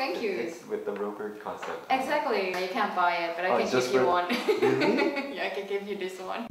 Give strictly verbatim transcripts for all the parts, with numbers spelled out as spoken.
thank you. It's with the robot concept. Exactly. You can't buy it, but I oh, can give you one. Really? Yeah, I can give you this one.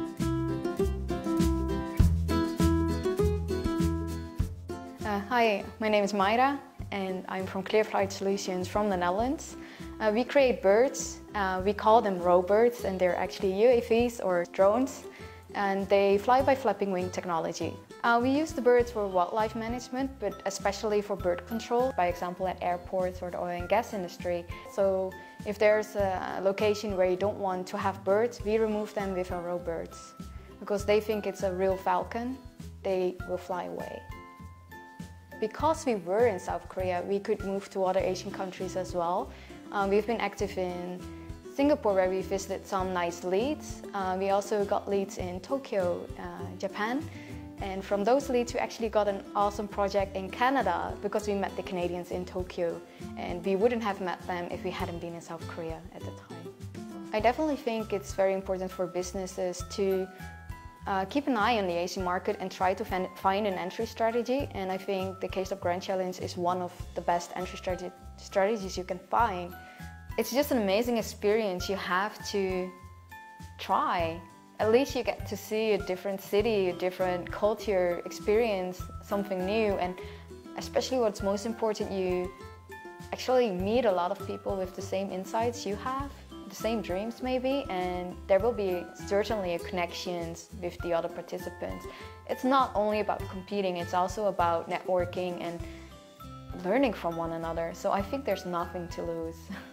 Uh, hi, my name is Maira and I'm from Clear Flight Solutions from the Netherlands. Uh, we create birds, uh, we call them row-birds, and they're actually U A Vs or drones, and they fly by flapping wing technology. Uh, we use the birds for wildlife management, but especially for bird control, by example at airports or the oil and gas industry. So if there's a location where you don't want to have birds, we remove them with our row-birds. Because they think it's a real falcon, they will fly away. Because we were in South Korea, we could move to other Asian countries as well. Um, we've been active in Singapore, where we visited some nice leads. Uh, we also got leads in Tokyo, uh, Japan. And from those leads, we actually got an awesome project in Canada because we met the Canadians in Tokyo. And we wouldn't have met them if we hadn't been in South Korea at the time. I definitely think it's very important for businesses to Uh, keep an eye on the Asian market and try to find, find an entry strategy, and I think the case of Grand Challenge is one of the best entry strate strategies you can find. It's just an amazing experience you have to try. At least you get to see a different city, a different culture, experience something new, and especially what's most important, you actually meet a lot of people with the same insights you have, the same dreams maybe, and there will be certainly a connections with the other participants. It's not only about competing, it's also about networking and learning from one another. So I think there's nothing to lose.